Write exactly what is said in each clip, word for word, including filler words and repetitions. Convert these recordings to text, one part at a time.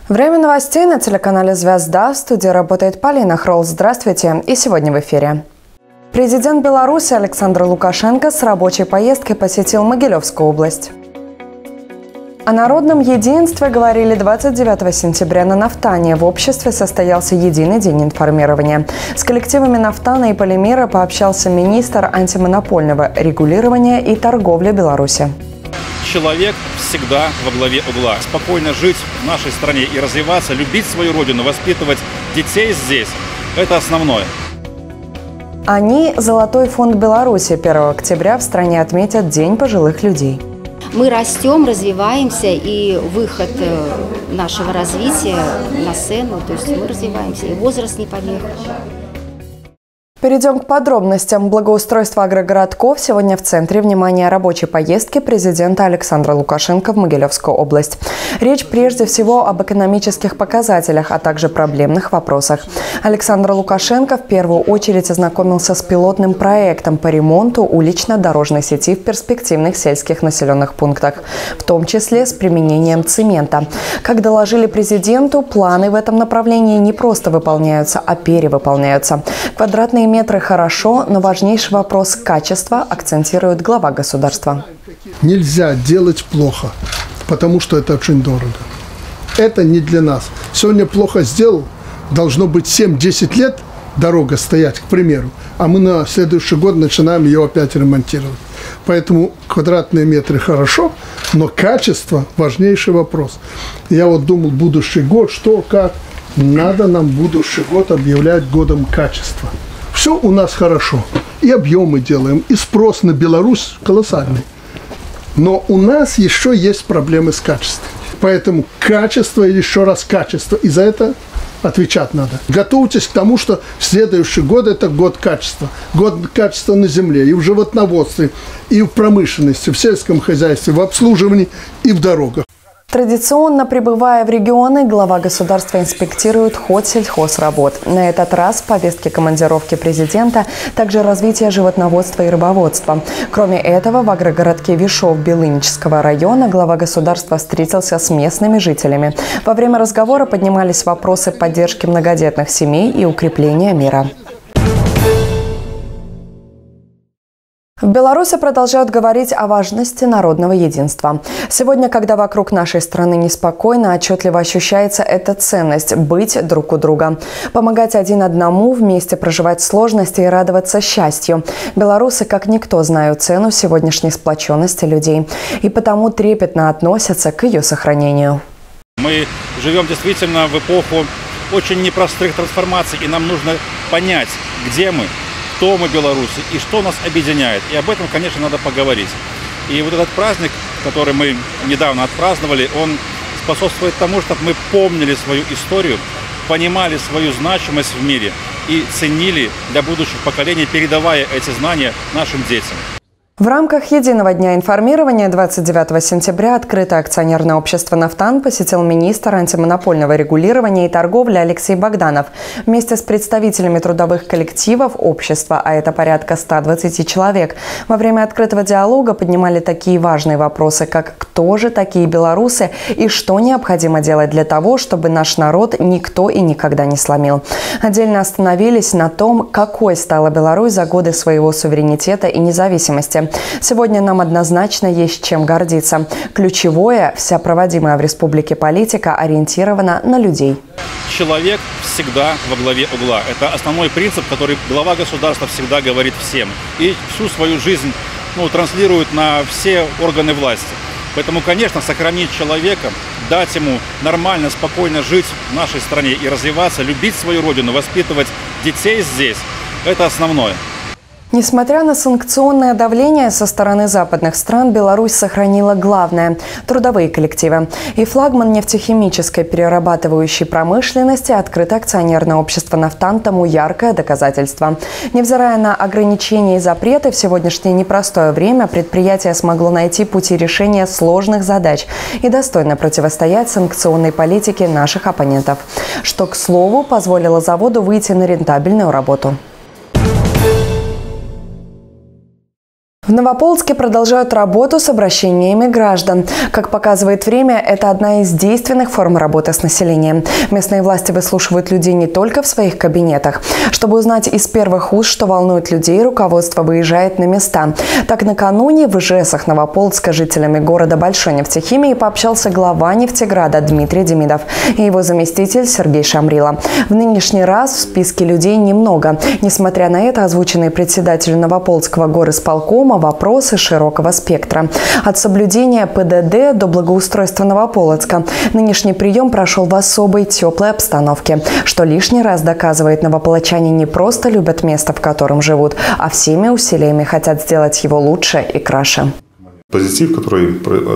Время новостей на телеканале «Звезда». В студии работает Полина Хролл. Здравствуйте. И сегодня в эфире. Президент Беларуси Александр Лукашенко с рабочей поездкой посетил Могилевскую область. О народном единстве говорили двадцать девятого сентября на Нафтане. В обществе состоялся единый день информирования. С коллективами Нафтана и Полимера пообщался министр антимонопольного регулирования и торговли Беларуси. Человек всегда во главе угла. Спокойно жить в нашей стране и развиваться, любить свою родину, воспитывать детей здесь – это основное. Они – Золотой фонд Беларуси. первого октября в стране отметят День пожилых людей. Мы растем, развиваемся, и выход нашего развития на сцену, то есть мы развиваемся, и возраст не помеха. Перейдем к подробностям. Благоустройство агрогородков сегодня в центре внимания рабочей поездки президента Александра Лукашенко в Могилевскую область. Речь прежде всего об экономических показателях, а также проблемных вопросах. Александр Лукашенко в первую очередь ознакомился с пилотным проектом по ремонту улично-дорожной сети в перспективных сельских населенных пунктах, в том числе с применением цемента. Как доложили президенту, планы в этом направлении не просто выполняются, а перевыполняются. Квадратные метры хорошо, но важнейший вопрос качества акцентирует глава государства. Нельзя делать плохо, потому что это очень дорого. Это не для нас. Сегодня плохо сделал, должно быть семь-десять лет дорога стоять, к примеру, а мы на следующий год начинаем ее опять ремонтировать. Поэтому квадратные метры хорошо, но качество – важнейший вопрос. Я вот думал, будущий год, что, как, надо нам будущий год объявлять годом качества. Все у нас хорошо. И объемы делаем, и спрос на Беларусь колоссальный. Но у нас еще есть проблемы с качеством. Поэтому качество и еще раз качество. И за это отвечать надо. Готовьтесь к тому, что следующий год – это год качества. Год качества на земле, и в животноводстве, и в промышленности, в сельском хозяйстве, в обслуживании и в дорогах. Традиционно прибывая в регионы, глава государства инспектирует ход сельхозработ. На этот раз в повестке командировки президента также развитие животноводства и рыбоводства. Кроме этого, в агрогородке Вишов Белынического района глава государства встретился с местными жителями. Во время разговора поднимались вопросы поддержки многодетных семей и укрепления мира. В Беларуси продолжают говорить о важности народного единства. Сегодня, когда вокруг нашей страны неспокойно, отчетливо ощущается эта ценность – быть друг у друга. Помогать один одному, вместе проживать сложности и радоваться счастью. Белорусы, как никто, знают цену сегодняшней сплоченности людей. И потому трепетно относятся к ее сохранению. Мы живем действительно в эпоху очень непростых трансформаций, и нам нужно понять, где мы, кто мы, Беларуси, и что нас объединяет. И об этом, конечно, надо поговорить. И вот этот праздник, который мы недавно отпраздновали, он способствует тому, чтобы мы помнили свою историю, понимали свою значимость в мире и ценили для будущих поколений, передавая эти знания нашим детям. В рамках единого дня информирования двадцать девятого сентября открытое акционерное общество «Нафтан» посетил министр антимонопольного регулирования и торговли Алексей Богданов. Вместе с представителями трудовых коллективов общества, а это порядка ста двадцати человек, во время открытого диалога поднимали такие важные вопросы, как кто же такие белорусы и что необходимо делать для того, чтобы наш народ никто и никогда не сломил. Отдельно остановились на том, какой стала Беларусь за годы своего суверенитета и независимости. Сегодня нам однозначно есть чем гордиться. Ключевое – вся проводимая в республике политика ориентирована на людей. Человек всегда во главе угла. Это основной принцип, который глава государства всегда говорит всем. И всю свою жизнь ну, транслирует на все органы власти. Поэтому, конечно, сохранить человека, дать ему нормально, спокойно жить в нашей стране и развиваться, любить свою родину, воспитывать детей здесь – это основное. Несмотря на санкционное давление со стороны западных стран, Беларусь сохранила главное – трудовые коллективы. И флагман нефтехимической перерабатывающей промышленности открытое акционерное общество «Нафтан» тому яркое доказательство. Невзирая на ограничения и запреты, в сегодняшнее непростое время предприятие смогло найти пути решения сложных задач и достойно противостоять санкционной политике наших оппонентов, что, к слову, позволило заводу выйти на рентабельную работу. В Новополоцке продолжают работу с обращениями граждан. Как показывает время, это одна из действенных форм работы с населением. Местные власти выслушивают людей не только в своих кабинетах. Чтобы узнать из первых уст, что волнует людей, руководство выезжает на места. Так, накануне в Ижесах Новополоцка с жителями города Большой нефтехимии пообщался глава Нефтеграда Дмитрий Демидов и его заместитель Сергей Шамрила. В нынешний раз в списке людей немного. Несмотря на это, озвученные председателю Новополоцкого горисполкома вопросы широкого спектра. От соблюдения Пэ Дэ Дэ до благоустройства Новополоцка. Нынешний прием прошел в особой теплой обстановке, что лишний раз доказывает, новополочане не просто любят место, в котором живут, а всеми усилиями хотят сделать его лучше и краше. Позитив, который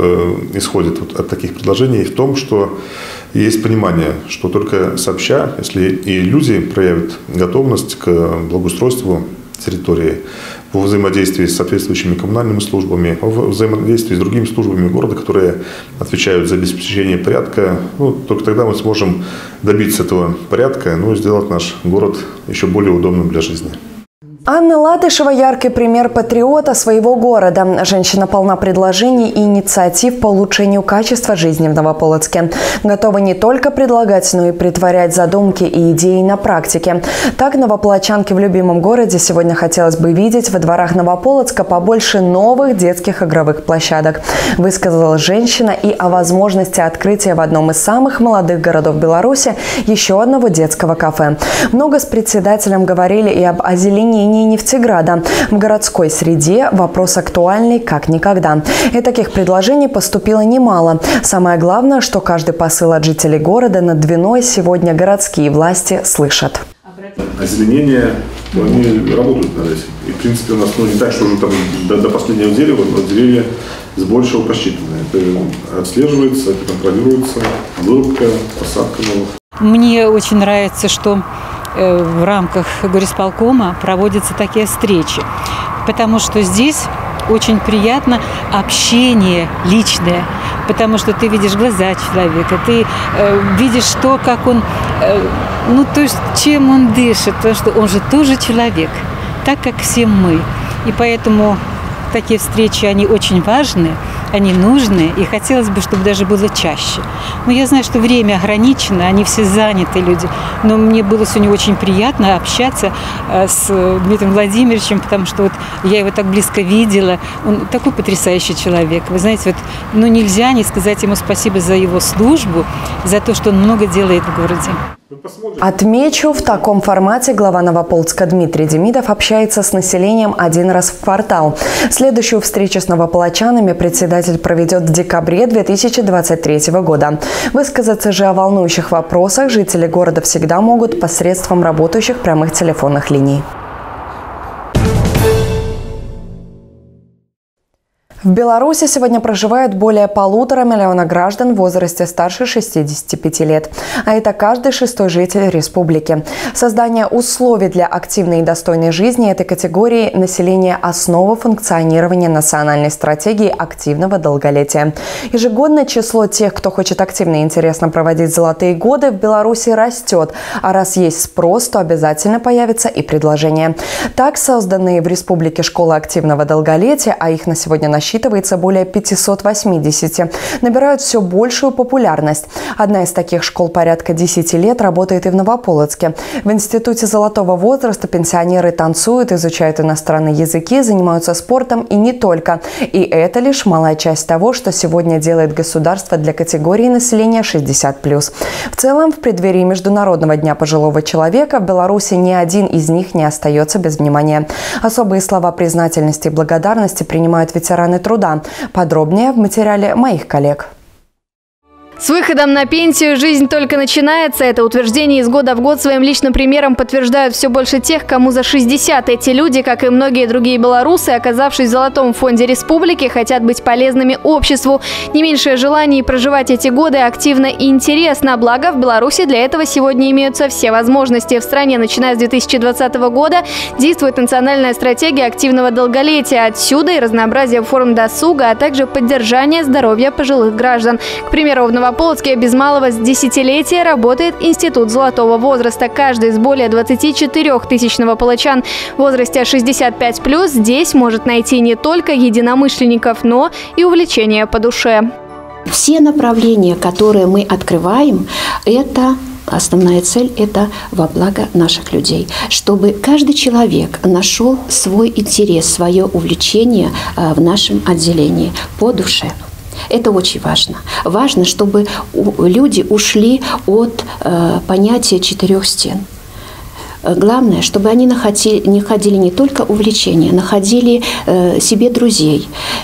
э, исходит вот от таких предложений, в том, что есть понимание, что только сообща, если и люди проявят готовность к благоустройству территории, во взаимодействии с соответствующими коммунальными службами, во взаимодействии с другими службами города, которые отвечают за обеспечение порядка, ну, только тогда мы сможем добиться этого порядка, ну, и сделать наш город еще более удобным для жизни. Анна Латышева – яркий пример патриота своего города. Женщина полна предложений и инициатив по улучшению качества жизни в Новополоцке. Готова не только предлагать, но и претворять задумки и идеи на практике. Так, новополочанке в любимом городе сегодня хотелось бы видеть во дворах Новополоцка побольше новых детских игровых площадок. Высказала женщина и о возможности открытия в одном из самых молодых городов Беларуси еще одного детского кафе. Много с председателем говорили и об озеленении Нефтеграда. В городской среде вопрос актуальный как никогда. И таких предложений поступило немало. Самое главное, что каждый посыл от жителей города над Двиной сегодня городские власти слышат. Озеленение, они работают над этим. И, в принципе, у нас ну, не так, что уже там до, до последнего дерева, но деревья с большего просчитаны. Это отслеживается, это контролируется, вырубка, посадка новых. Мне очень нравится, что в рамках горисполкома проводятся такие встречи, потому что здесь очень приятно общение личное, потому что ты видишь глаза человека, ты э, видишь то, как он, э, ну то есть чем он дышит, то что он же тоже человек, так как все мы, и поэтому такие встречи, они очень важны, они нужны, и хотелось бы, чтобы даже было чаще. Но я знаю, что время ограничено, они все заняты люди, но мне было сегодня очень приятно общаться с Дмитрием Владимировичем, потому что вот я его так близко видела, он такой потрясающий человек. Вы знаете, вот, ну нельзя не сказать ему спасибо за его службу, за то, что он много делает в городе. Отмечу, в таком формате глава Новополоцка Дмитрий Демидов общается с населением один раз в квартал. Следующую встречу с новополочанами председатель проведет в декабре две тысячи двадцать третьего года. Высказаться же о волнующих вопросах жители города всегда могут посредством работающих прямых телефонных линий. В Беларуси сегодня проживает более полутора миллиона граждан в возрасте старше шестидесяти пяти лет. А это каждый шестой житель республики. Создание условий для активной и достойной жизни этой категории населения – основа функционирования национальной стратегии активного долголетия. Ежегодно число тех, кто хочет активно и интересно проводить золотые годы, в Беларуси растет. А раз есть спрос, то обязательно появится и предложение. Так, созданные в республике школы активного долголетия, а их на сегодня насчитывается насчитывается более пятисот восьмидесяти, набирают все большую популярность. Одна из таких школ порядка десяти лет работает и в Новополоцке. В Институте золотого возраста пенсионеры танцуют, изучают иностранные языки, занимаются спортом и не только. И это лишь малая часть того, что сегодня делает государство для категории населения шестьдесят плюс. В целом, в преддверии Международного дня пожилого человека в Беларуси ни один из них не остается без внимания. Особые слова признательности и благодарности принимают ветераны труда. Подробнее в материале моих коллег. С выходом на пенсию жизнь только начинается. Это утверждение из года в год своим личным примером подтверждают все больше тех, кому за шестьдесят. Эти люди, как и многие другие белорусы, оказавшись в золотом фонде республики, хотят быть полезными обществу. Не меньшее желание проживать эти годы активно и интересно. Благо, в Беларуси для этого сегодня имеются все возможности. В стране, начиная с две тысячи двадцатого года, действует национальная стратегия активного долголетия. Отсюда и разнообразие форм досуга, а также поддержание здоровья пожилых граждан. К примеру, в Новополоцке Новополоцке без малого с десятилетия работает Институт золотого возраста. Каждый из более двадцати четырёх тысяч новополочан в возрасте шестьдесят пять плюс здесь может найти не только единомышленников, но и увлечения по душе. Все направления, которые мы открываем, это основная цель – это во благо наших людей, чтобы каждый человек нашел свой интерес, свое увлечение в нашем отделении по душе. Это очень важно. Важно, чтобы люди ушли от понятия четырех стен. Главное, чтобы они находили, не ходили не только увлечения, находили э, себе друзей.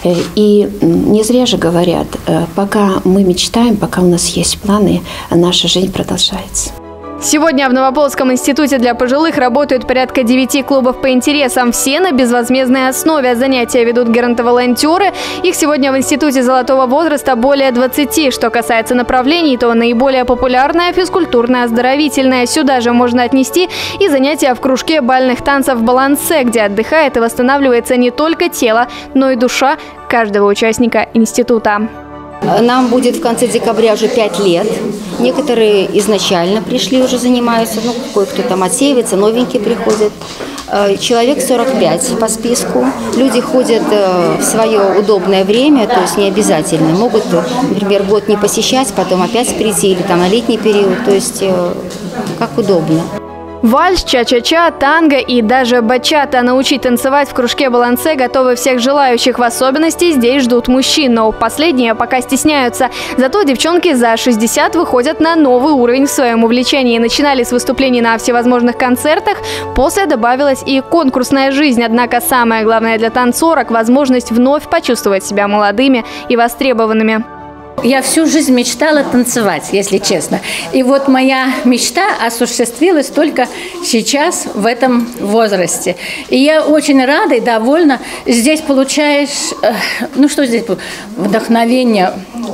И не зря же говорят, э, пока мы мечтаем, пока у нас есть планы, наша жизнь продолжается. Сегодня в Новополоцком институте для пожилых работают порядка девяти клубов по интересам. Все на безвозмездной основе. Занятия ведут геронтоволонтеры. Их сегодня в Институте золотого возраста более двадцати. Что касается направлений, то наиболее популярное – физкультурно-оздоровительное. Сюда же можно отнести и занятия в кружке бальных танцев «Балансе», где отдыхает и восстанавливается не только тело, но и душа каждого участника института. Нам будет в конце декабря уже пять лет. Некоторые изначально пришли, уже занимаются, ну, кое-кто там отсеивается, новенькие приходят. Человек сорок пять по списку. Люди ходят в свое удобное время, то есть не обязательно. Могут, например, год не посещать, потом опять прийти, или там на летний период, то есть как удобно. Вальс, ча-ча-ча, танго и даже бачата. Научить танцевать в кружке «Балансе» готовы всех желающих. В особенности здесь ждут мужчин, но последние пока стесняются. Зато девчонки за шестьдесят выходят на новый уровень в своем увлечении. Начинали с выступлений на всевозможных концертах, после добавилась и конкурсная жизнь. Однако самое главное для танцорок – возможность вновь почувствовать себя молодыми и востребованными. Я всю жизнь мечтала танцевать, если честно. И вот моя мечта осуществилась только сейчас, в этом возрасте. И я очень рада и довольна. Здесь получаешь, ну что здесь, вдохновение,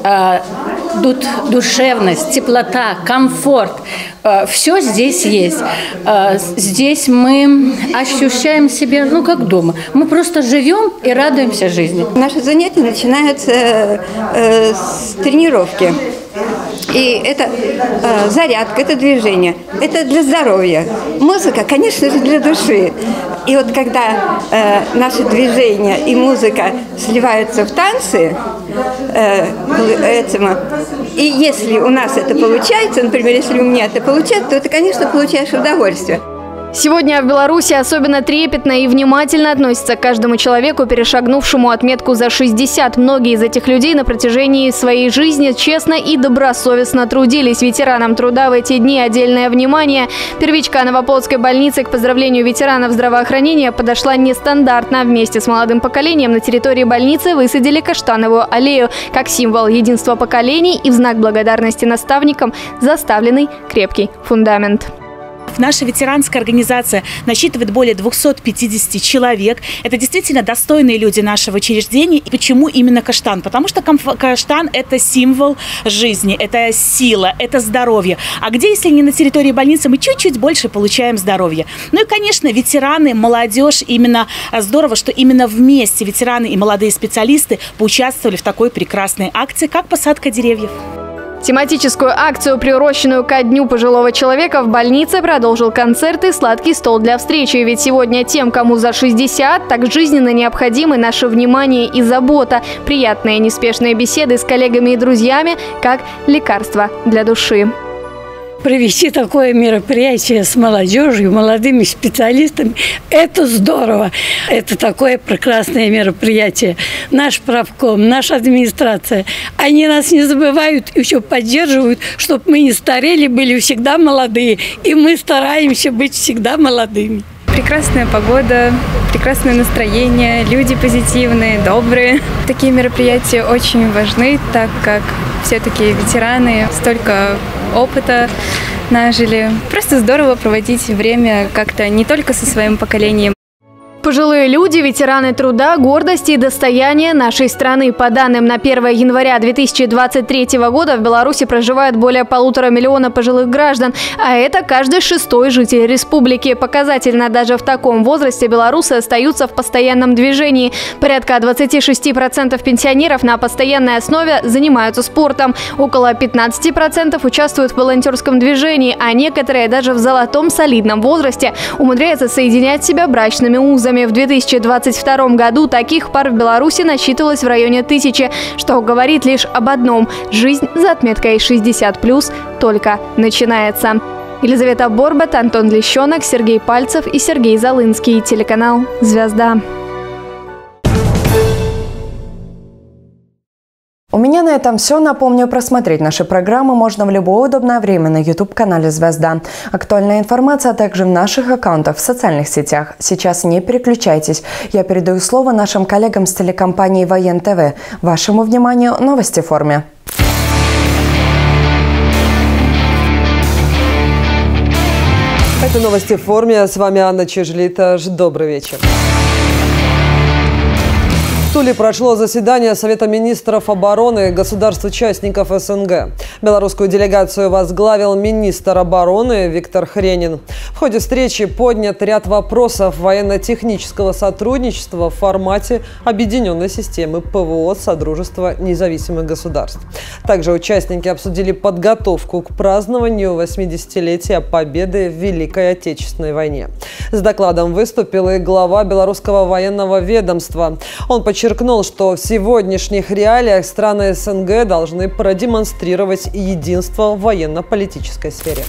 душевность, теплота, комфорт. Все здесь есть. Здесь мы ощущаем себя, ну, как дома. Мы просто живем и радуемся жизни. Наши занятия начинаются с тренировки. И это э, зарядка, это движение, это для здоровья. Музыка, конечно же, для души. И вот когда э, наши движения и музыка сливаются в танцы, э, этому, и если у нас это получается, например, если у меня это получается, то ты, конечно, получаешь удовольствие. Сегодня в Беларуси особенно трепетно и внимательно относятся к каждому человеку, перешагнувшему отметку за шестьдесят. Многие из этих людей на протяжении своей жизни честно и добросовестно трудились. Ветеранам труда в эти дни отдельное внимание. Первичка Новополоцкой больницы к поздравлению ветеранов здравоохранения подошла нестандартно. Вместе с молодым поколением на территории больницы высадили каштановую аллею как символ единства поколений и в знак благодарности наставникам за оставленный крепкий фундамент. Наша ветеранская организация насчитывает более двухсот пятидесяти человек. Это действительно достойные люди нашего учреждения. И почему именно каштан? Потому что каштан – это символ жизни, это сила, это здоровье. А где, если не на территории больницы, мы чуть-чуть больше получаем здоровья? Ну и, конечно, ветераны, молодежь. Именно здорово, что именно вместе ветераны и молодые специалисты поучаствовали в такой прекрасной акции, как посадка деревьев. Тематическую акцию, приуроченную ко Дню пожилого человека, в больнице продолжил концерт и сладкий стол для встречи. Ведь сегодня тем, кому за шестьдесят, так жизненно необходимы наше внимание и забота. Приятные неспешные беседы с коллегами и друзьями, как лекарство для души. Провести такое мероприятие с молодежью, молодыми специалистами – это здорово. Это такое прекрасное мероприятие. Наш правком, наша администрация, они нас не забывают, еще поддерживают, чтобы мы не старели, были всегда молодые. И мы стараемся быть всегда молодыми. Прекрасная погода, прекрасное настроение, люди позитивные, добрые. Такие мероприятия очень важны, так как все-таки ветераны столько опыта нажили. Просто здорово проводить время как-то не только со своим поколением. Пожилые люди, ветераны труда, гордость и достояние нашей страны. По данным на первое января две тысячи двадцать третьего года в Беларуси проживает более полутора миллиона пожилых граждан, а это каждый шестой житель республики. Показательно, даже в таком возрасте белорусы остаются в постоянном движении. Порядка двадцати шести процентов пенсионеров на постоянной основе занимаются спортом. Около пятнадцати процентов участвуют в волонтерском движении, а некоторые даже в золотом солидном возрасте умудряются соединять себя брачными узами. В две тысячи двадцать втором году таких пар в Беларуси насчитывалось в районе тысячи, что говорит лишь об одном – жизнь за отметкой шестьдесят плюс только начинается. Елизавета Борбат, Антон Лещенок, Сергей Пальцев и Сергей Залынский. Телеканал «Звезда». У меня на этом все. Напомню, просмотреть наши программы можно в любое удобное время на ютуб-канале «Звезда». Актуальная информация, а также в наших аккаунтах в социальных сетях. Сейчас не переключайтесь. Я передаю слово нашим коллегам с телекомпании «Воен ТВ». Вашему вниманию новости в форме. Это новости в форме. С вами Анна Чижлита. Добрый вечер. В Туле прошло заседание Совета министров обороны государств-участников СНГ. Белорусскую делегацию возглавил министр обороны Виктор Хренин. В ходе встречи поднят ряд вопросов военно-технического сотрудничества в формате объединенной системы ПВО Содружества независимых государств. Также участники обсудили подготовку к празднованию восьмидесятилетия Победы в Великой Отечественной войне. С докладом выступил и глава Белорусского военного ведомства. Он подчеркнул, Подчеркнул, что в сегодняшних реалиях страны СНГ должны продемонстрировать единство в военно-политической сфере.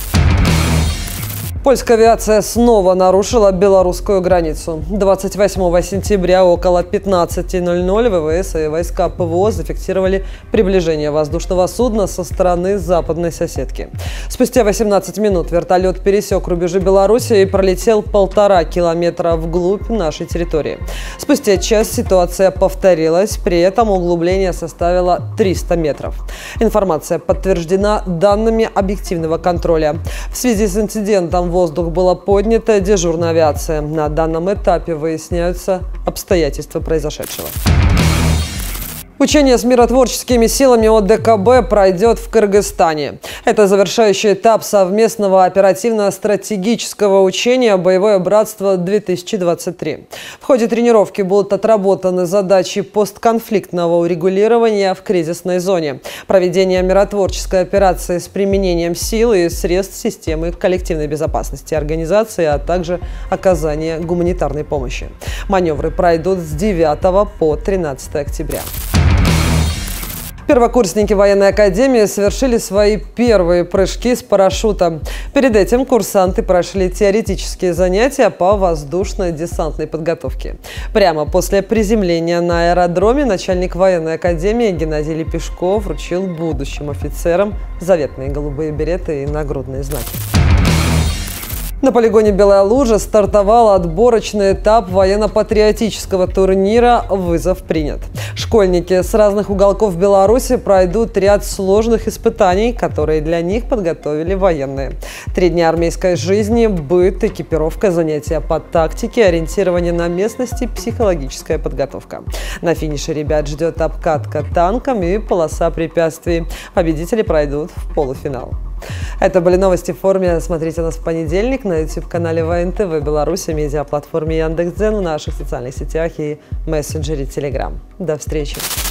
Польская авиация снова нарушила белорусскую границу. двадцать восьмого сентября около пятнадцати ноль-ноль ВВС и войска ПВО зафиксировали приближение воздушного судна со стороны западной соседки. Спустя восемнадцать минут вертолет пересек рубежи Беларуси и пролетел полтора километра вглубь нашей территории. Спустя час ситуация повторилась, при этом углубление составило триста метров. Информация подтверждена данными объективного контроля. В связи с инцидентом в воздух была поднята дежурная авиация. На данном этапе выясняются обстоятельства произошедшего. Учение с миротворческими силами ОДКБ пройдет в Кыргызстане. Это завершающий этап совместного оперативно-стратегического учения «Боевое братство-две тысячи двадцать три». В ходе тренировки будут отработаны задачи постконфликтного урегулирования в кризисной зоне, проведения миротворческой операции с применением сил и средств системы коллективной безопасности организации, а также оказания гуманитарной помощи. Маневры пройдут с девятого по тринадцатое октября. Первокурсники военной академии совершили свои первые прыжки с парашютом. Перед этим курсанты прошли теоретические занятия по воздушно-десантной подготовке. Прямо после приземления на аэродроме начальник военной академии Геннадий Лепешков вручил будущим офицерам заветные голубые береты и нагрудные знаки. На полигоне «Белая лужа» стартовал отборочный этап военно-патриотического турнира «Вызов принят». Школьники с разных уголков Беларуси пройдут ряд сложных испытаний, которые для них подготовили военные. Три дня армейской жизни, быт, экипировка, занятия по тактике, ориентирование на местности, психологическая подготовка. На финише ребят ждет обкатка танком и полоса препятствий. Победители пройдут в полуфинал. Это были новости в форме. Смотрите нас в понедельник на ютуб-канале Воен ТВ Беларуси, медиаплатформе Яндекс.Дзен, в наших социальных сетях и мессенджере Telegram. До встречи!